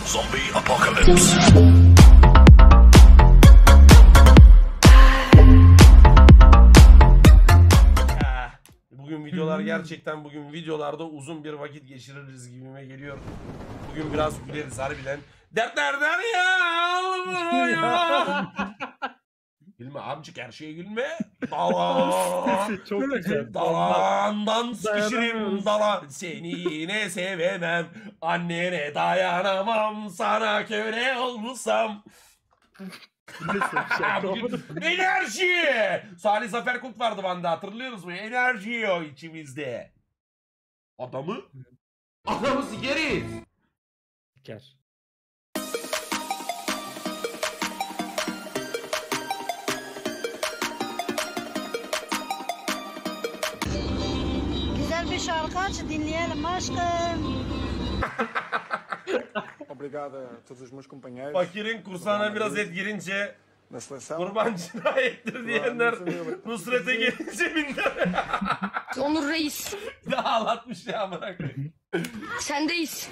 Zombie Apocalypse. Bugün videolar gerçekten videolarda uzun bir vakit geçiririz gibime geliyor. Bugün biraz güleriz harbiden. Dertlerden ya. Gülme amcık, her şeye gülme. Dalan. Çok güzel. Dalandan sıkışırım dalan. Seni yine sevemem. Annene dayanamam. Sana köle olmuşsam. Enerji. Salih Zafer Kurt vardı bende, hatırlıyorsunuz mu? Enerji o içimizde. Adamı sikeriz. Siker. Güzel bir şarkı aç dinleyelim aşkım. Obrigado a todos os meus companheiros. Fakirin kursağına biraz et girince Na seleção. kurban cinayettir diyenler Nusret'e gelince binler. Onur Reis. Daha ağlatmış ya, amına koyayım. Sendeyiz.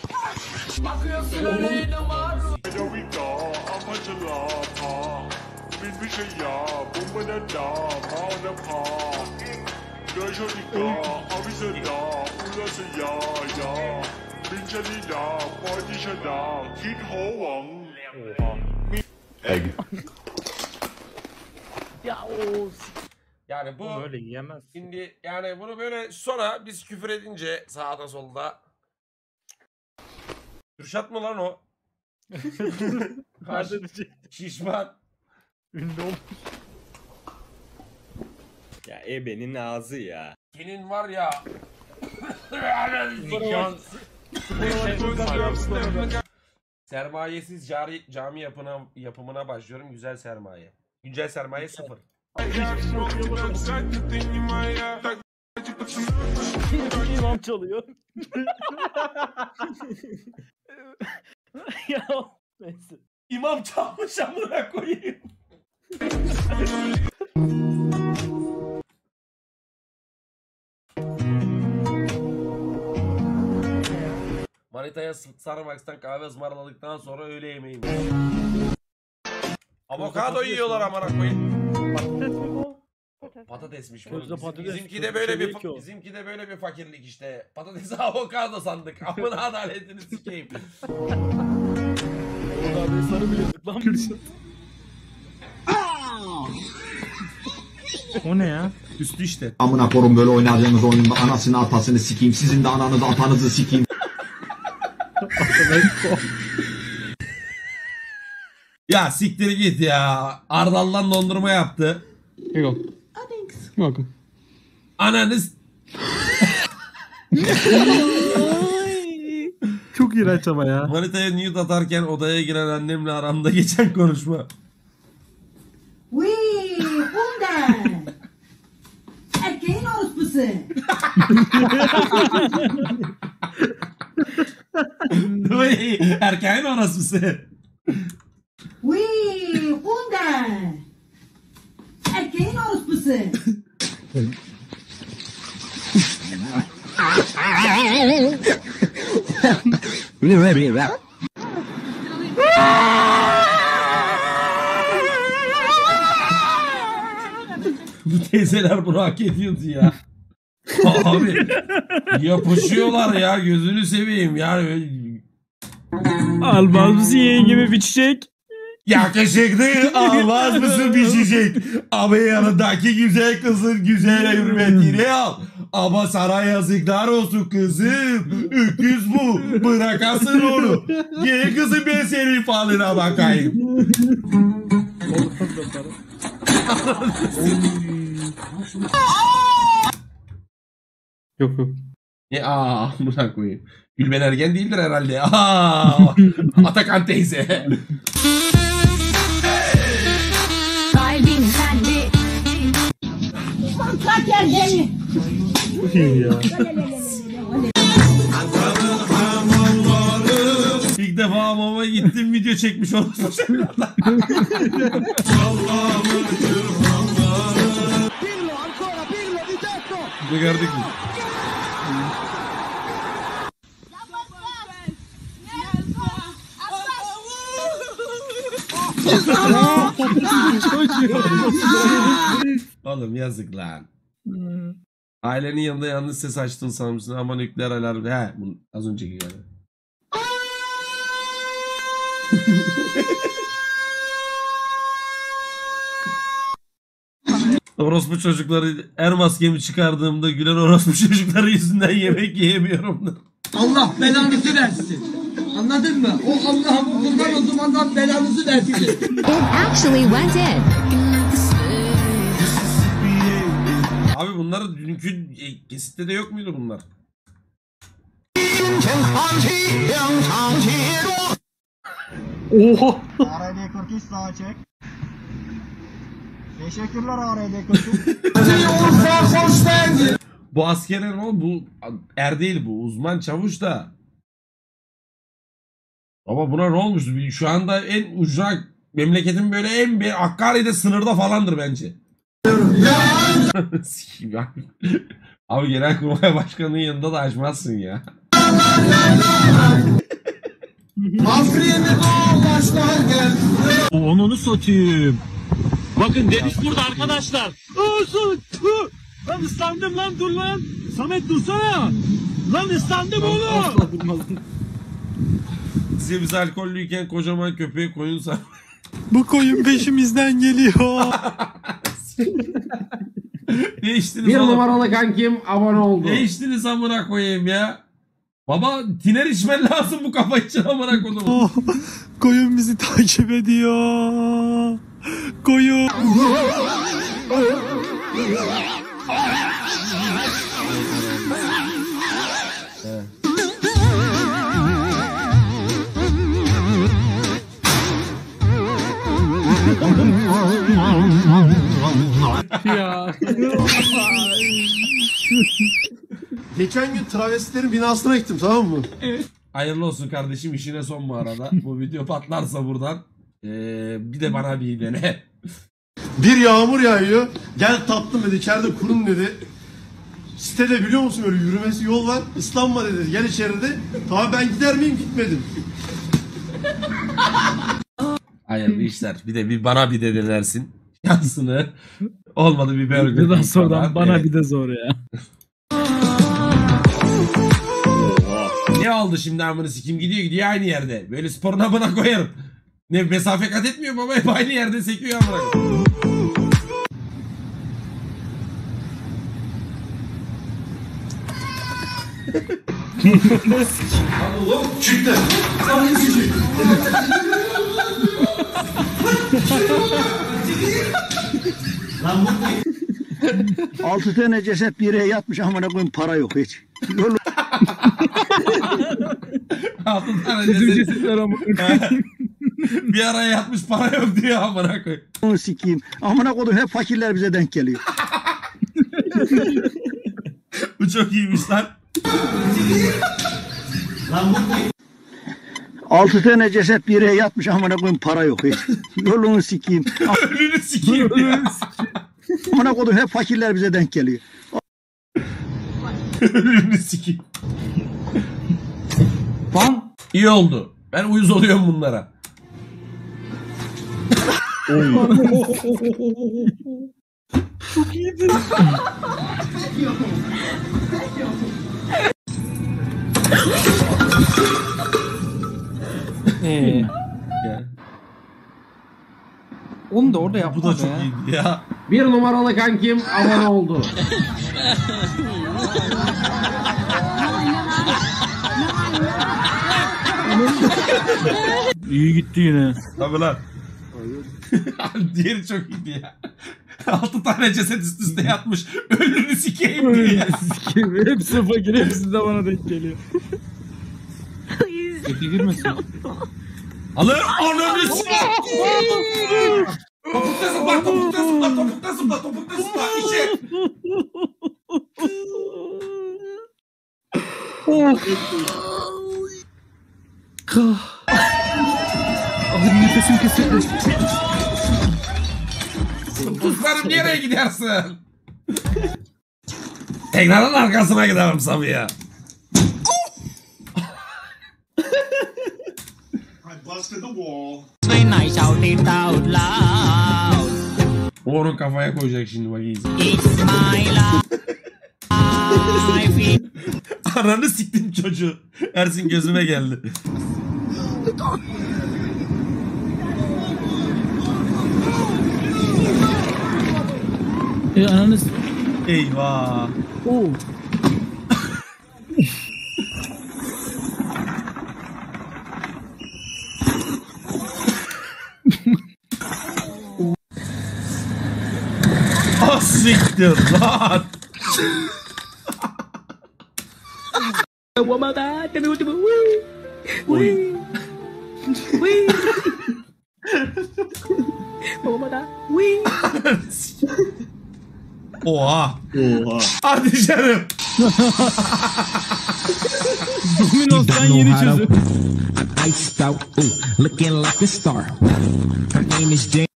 Ya o Yani bu böyle yiyemez. şimdi, yani bunu böyle sonra biz küfür edince sağda solda. Kürşat mı lan o? Nerede diyecek? Şişman. Ünlü olmuş. Ya ebenin ağzı ya. Senin var ya. Sermayesiz cami yapımına başlıyorum. Güzel sermaye. Güncel sermaye 0. İmam çalıyor. Ya neyse. İmam çalmış, amına koyayım. Manitaya Starbucks'tan kahve ısmarladıktan sonra öğle yemeği. Avokado yiyorlar amına koyayım. Patates mi bu? Patatesmiş bu. Közde patates. Bizimki de Çok böyle şey bir değil ki o. bizimki de böyle bir fakirlik işte. Patatesi avokado sandık. Amına adaletini sikeyim. Orada bir sarı bilirdik lan. O ne ya? Üstü işte. Amına korum böyle oynadığınız oyunda anasını atasını sikeyim. Sizin de ananızı atanızı sikeyim. Ya siktir git ya. Ardal'dan dondurma yaptı. Yok. Welcome. Ananız. Çok iğrenç ama ya. Manitaya nude atarken odaya giren annemle aramda geçen konuşma. Wii, bundan. Erkeğin orospusu. Erkeğin orospusu. Wii, bundan. Erkeğin orospusu. Bu teyzeler bunu hak ediyordu ya. Abi yapışıyorlar ya, gözünü seveyim yani. Almaz mısın yengemi bir çiçek? Yakışıklı almaz mısın bir çiçek? Ama yanındaki güzel kızın güzel hürmetini al. Ama sana yazıklar olsun kızım. Öküz bu. Bırakasın onu. Gel kızım, ben senin falına bakayım. Yok yok. Buna koyayım. Gülben Ergen değildir herhalde. Atakan teyze. Kalbim sende. Mantrak erkeği. Çok iyi ya. İlk defa hamama gittim, video çekmiş olmuş. Ne gördük mü? Oğlum yazık lan. Ailenin yanında yanlış ses açtın sanmışsın ama nükleer alarm. He az önceki yani. Orospu çocukları her maskemi çıkardığımda gülen orospu çocukları yüzünden yemek yiyemiyorum. Allah belanızı versin. Anladın mı? O Allah'ın kuldan o zaman Allah belanızı versin. It actually went in. Abi bunlar dünkü kesitte de yok muydu bunlar? Oha. ARD 43 sağa çek. Teşekkürler ARD 43. Bu askerin o bu değil bu uzman çavuş da. Ama buna ne olmuş? Şu anda en ucra memleketin böyle en bir Hakkari'de sınırda falandır bence. Sikeyim abi. Abi Genelkurmay Başkanı'nın yanında da açmazsın ya. Onu satayım. Bakın deniz burada arkadaşlar. Lan ıslandım lan dur lan. Samet dursana. Lan ıslandım oğlum. Size biz alkollüyken kocaman köpeğe koyun sar. Bu koyun peşimizden geliyor. Ne içtiniz Bir oğlum? numaralı kankim abone oldu. Ne içtiniz amına koyayım ya? Baba tiner içmen lazım bu kafa için amına koyayım. Koyun bizi takip ediyor. Koyun. Ya. Geçen gün travestilerin binasına gittim, tamam mı? Hayırlı olsun kardeşim, işine son bu arada. Bu video patlarsa buradan bir de bana bir dene. Bir yağmur yağıyor. Gel tatlım dedi, içeride kurun dedi. Sitede biliyor musun öyle yürümesi yol var. Islanma dedi. Gel içeri dedi. Tamam ben gider miyim? Gitmedim. Hayırlı işler. Bir de bir bana bir de denersin. Yansını. Olmadı bir burger. Buradan sonradan bana Evet. bir de zor ya. Ne oldu şimdi amına sikim, gidiyor aynı yerde. Böyle sporuna bana koyarım. Ne mesafe kat etmiyor baba, hep aynı yerde sekiyor amına. Oğlum çıktı. Altı tane ceset bir yere yatmış, amına koyayım, para yok hiç. Yolu Altın tane Bizim ceset. cesetler ama. Bir araya yatmış, para yok diyor amına koy. sikeyim. Amına koydum, hep fakirler bize denk geliyor. Bu çok iyiymiş lan. Altı tane ceset bir yere yatmış, amına koyayım, para yok hiç. Yolunu sikeyim. Ölünü sikeyim ya. Amına koydum, hep fakirler bize denk geliyor. Ölünü sikeyim. Lan. İyi oldu. Ben uyuz oluyorum bunlara. Çok iyiydi. Ya. Onu da orada yapma Bu da be. çok iyiydi ya. Bir numaralı kankim abone oldu. İyi gitti yine. Tabii lan. Abi diğeri çok iyiydi ya. 6 tane ceset üst üste yatmış. Ölünü sikeyim diye ya. Hepsi fakir, hepsi de bana denk geliyor. Eti girmesin. Alır ananı sikeyim. Topukta zıpla, topukta zıpla, topukta zıpla, topukta zıpla. İşe. Abi nefesim kesildi. Kuzlarım nereye gidersin? Tekrarın arkasına giderim Sabiha. I busted the wall. I shout it out loud. Onun kafaya koyacak şimdi bak iyice. It's my life. Ananı siktim çocuğu. Ersin gözüme geldi. Ananı Eyvah. Oo. Ah siktir lan. Oy. Oha. Hadi canım. Dominos'tan yeni çözüm. Iced out, looking like a star. Her name is Jane.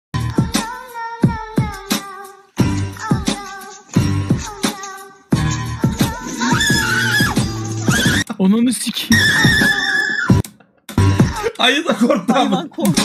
Onunu sikeyim. Ayı da korktu ama.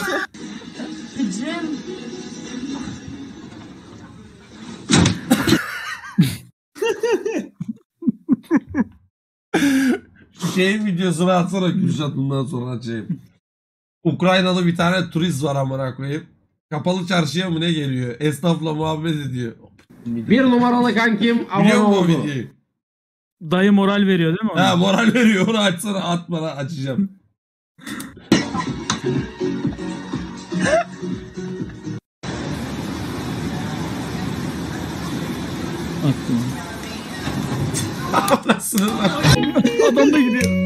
Şeyin videosunu atsana Kürşat, bundan sonra açayım. Ukraynalı bir tane turist var amına koyayım. Kapalı çarşıya mı ne geliyor? Esnafla muhabbet ediyor. Bir numaralı kankim Biliyor musun o videoyu? Dayı moral veriyor değil mi ona? Ha, moral veriyor, onu açsana, at bana, açacağım. Attım. Nasıl? Adam da gidiyor.